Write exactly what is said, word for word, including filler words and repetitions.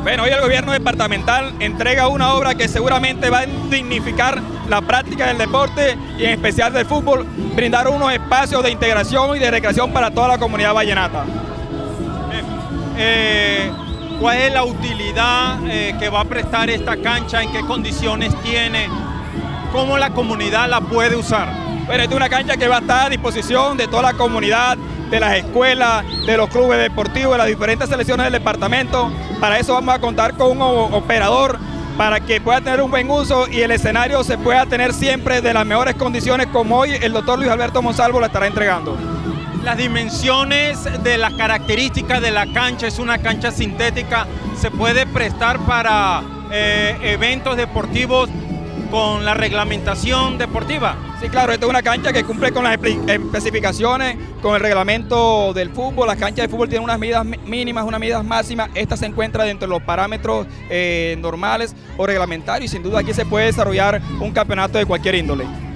Bueno, hoy el gobierno departamental entrega una obra que seguramente va a dignificar la práctica del deporte y en especial del fútbol, brindar unos espacios de integración y de recreación para toda la comunidad vallenata. Eh, ¿Cuál es la utilidad eh, que va a prestar esta cancha? ¿En qué condiciones tiene? ¿Cómo la comunidad la puede usar? Bueno, esta es una cancha que va a estar a disposición de toda la comunidad, de las escuelas, de los clubes deportivos, de las diferentes selecciones del departamento. Para eso vamos a contar con un operador para que pueda tener un buen uso y el escenario se pueda tener siempre de las mejores condiciones, como hoy el doctor Luis Alberto Monsalvo la estará entregando. Las dimensiones de las características de la cancha, es una cancha sintética, se puede prestar para eh, eventos deportivos con la reglamentación deportiva. Sí, claro, esta es una cancha que cumple con las especificaciones, con el reglamento del fútbol. Las canchas de fútbol tienen unas medidas mínimas, unas medidas máximas. Esta se encuentra dentro de los parámetros eh, normales o reglamentarios y sin duda aquí se puede desarrollar un campeonato de cualquier índole.